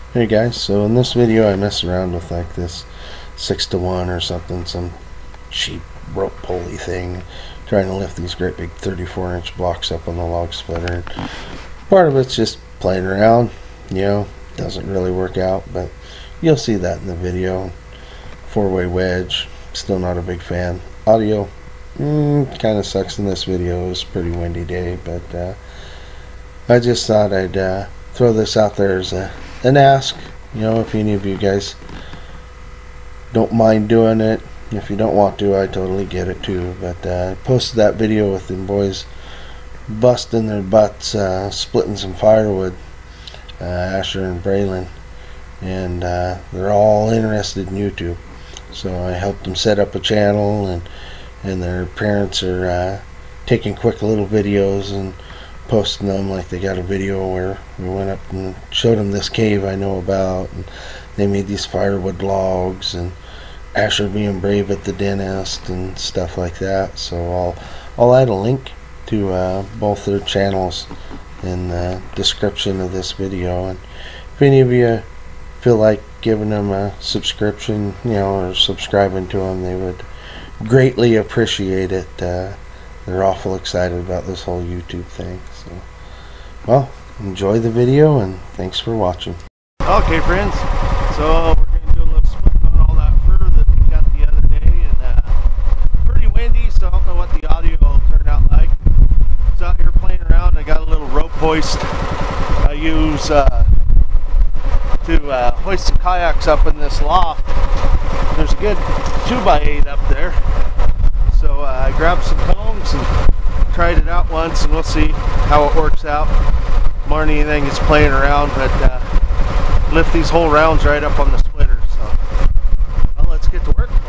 Hey guys, so in this video I messed around with like this 6-to-1 or something, some cheap rope pulley thing, trying to lift these great big 34-inch blocks up on the log splitter. Part of it's just playing around, doesn't really work out, but you'll see that in the video. 4-way wedge, still not a big fan. Audio, kind of sucks in this video. It's a pretty windy day, but I just thought I'd throw this out there as an ask. If any of you guys don't mind doing it. If you don't want to, I totally get it too. But I posted that video with them boys busting their butts, splitting some firewood, Asher and Braylon, and they're all interested in YouTube. So I helped them set up a channel, and their parents are taking quick little videos and posting them. Like they got a video where we went up and showed them this cave I know about, and they made these firewood logs, and Asher being brave at the dentist and stuff like that. So I'll add a link to both their channels in the description of this video, and if any of you feel like giving them a subscription, or subscribing to them, they would greatly appreciate it. They're awful excited about this whole YouTube thing. So, well, enjoy the video and thanks for watching. Okay, friends, so we're going to do a little split on all that fur that we got the other day, and pretty windy, so I don't know what the audio will turn out like. I was out here playing around. I got a little rope hoist I use to hoist the kayaks up in this loft. There's a good 2x8 up there. So I grabbed some combs and tried it out once, and we'll see how it works out. More than anything, it's playing around, but lift these whole rounds right up on the splitter. So, well, let's get to work.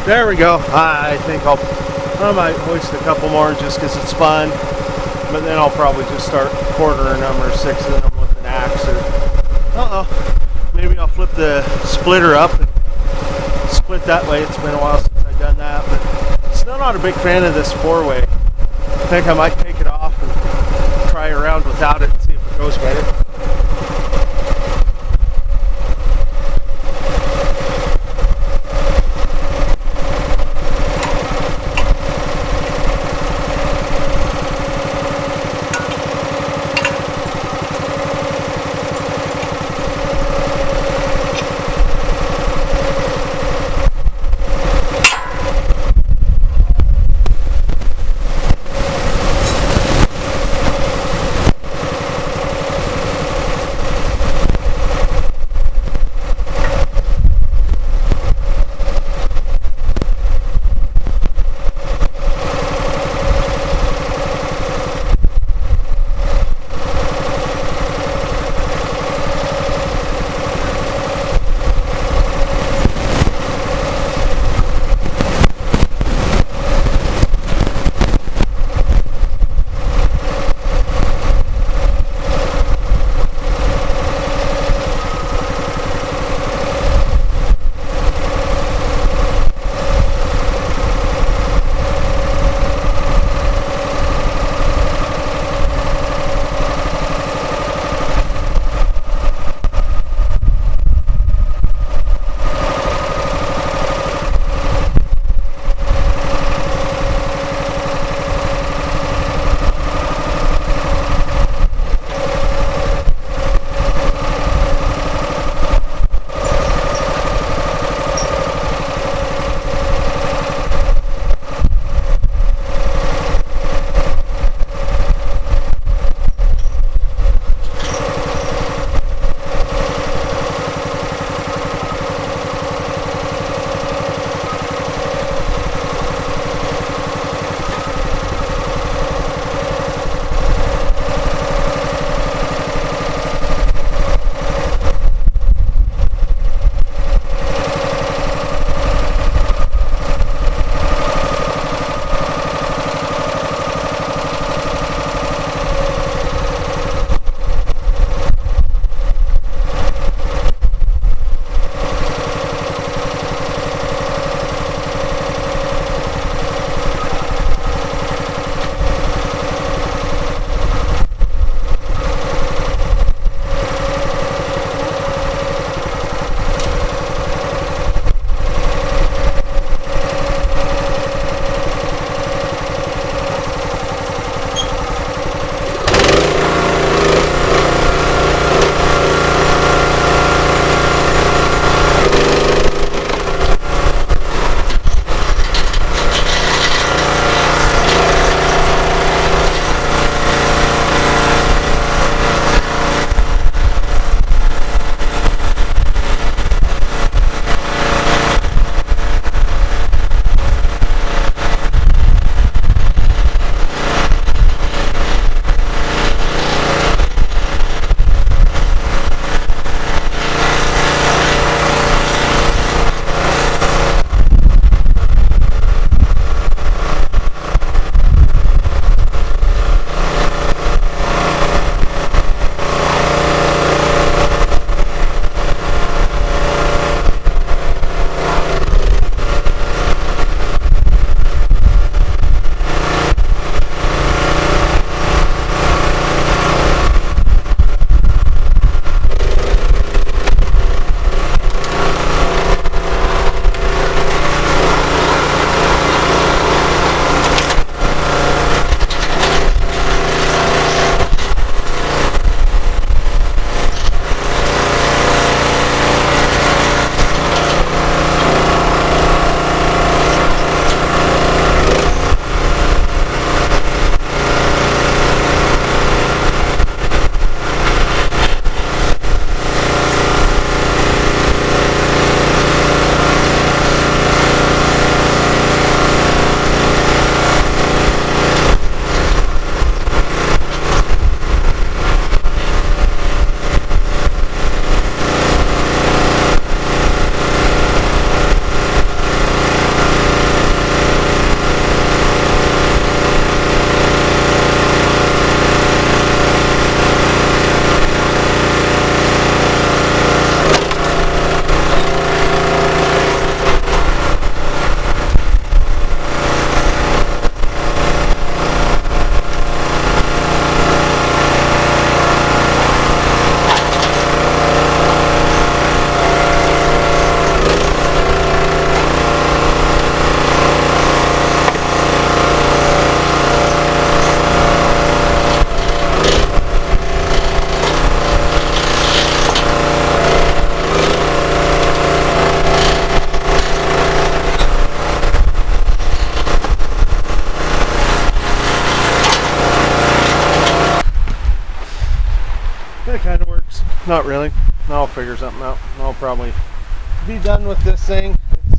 There we go. I think I might hoist a couple more just because it's fun, but then I'll probably just start quartering them or sixing them with an axe. Or maybe I'll flip the splitter up and split that way. It's been a while since I've done that, but still not a big fan of this 4-way. I think I might take it off and try around without it and see if it goes better. Not really. I'll figure something out. I'll probably be done with this thing.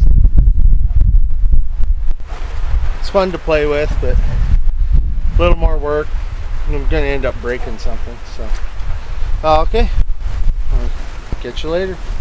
It's fun to play with, but a little more work. I'm going to end up breaking something. So, okay. I'll catch you later.